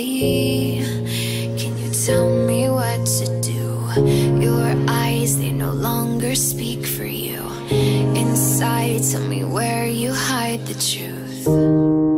say? Can you tell me what to do? Your eyes, they no longer speak for you. Inside, tell me where you hide the truth.